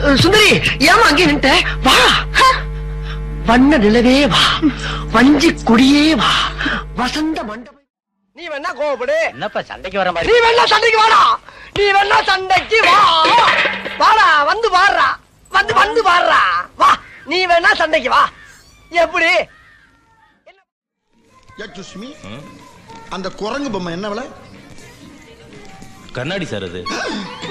சுந்தரி ஏமா அங்கே நின்ட்ட? வா, வண்ண நிலவே வா, வஞ்சி கொடியே வா, வசந்த மண்டபம். நீ வேணா கோவப்படு. என்னப்பா சண்டைக்கு வர மாதிரி? நீ வேணா சண்டைக்கு வாடா, நீ வேணா சண்டைக்கு வா. வாடா, வந்து பாடுறா, வந்து பாடுறா, வா. நீ வேணா சண்டைக்கு வா. எப்படி? சுஷ்மி, அந்த குரங்கு பொம்மை என்ன விலை? கண்ணாடி சார் அது.